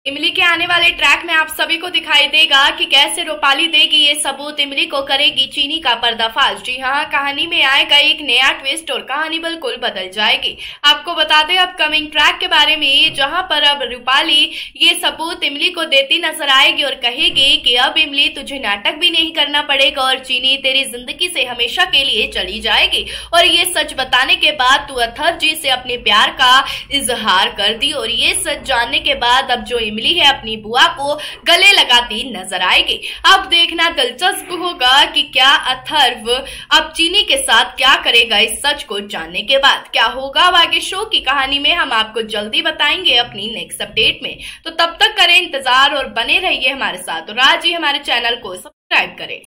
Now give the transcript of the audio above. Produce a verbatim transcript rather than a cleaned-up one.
इमली के आने वाले ट्रैक में आप सभी को दिखाई देगा कि कैसे रूपाली देगी ये सबूत, इमली को करेगी चीनी का पर्दाफाश। जी हाँ, कहानी में आएगा एक नया ट्विस्ट और कहानी बिल्कुल बदल जाएगी। आपको बता दें अपकमिंग ट्रैक के बारे में, जहां पर अब रूपाली ये सबूत इमली को देती नजर आएगी और कहेगी कि अब इमली तुझे नाटक भी नहीं करना पड़ेगा और चीनी तेरी जिंदगी से हमेशा के लिए चली जाएगी। और ये सच बताने के बाद तू अथर्व जी से अपने प्यार का इजहार कर दी और ये सच जानने के बाद अब जो इमली है अपनी बुआ को गले लगाती नजर आएगी। अब देखना दिलचस्प होगा कि क्या अथर्व अब चीनी के साथ क्या करेगा इस सच को जानने के बाद। क्या होगा अब आगे शो की कहानी में, हम आपको जल्दी बताएंगे अपनी नेक्स्ट अपडेट में। तो तब तक करें इंतजार और बने रहिए हमारे साथ और आज ही हमारे चैनल को सब्सक्राइब करें।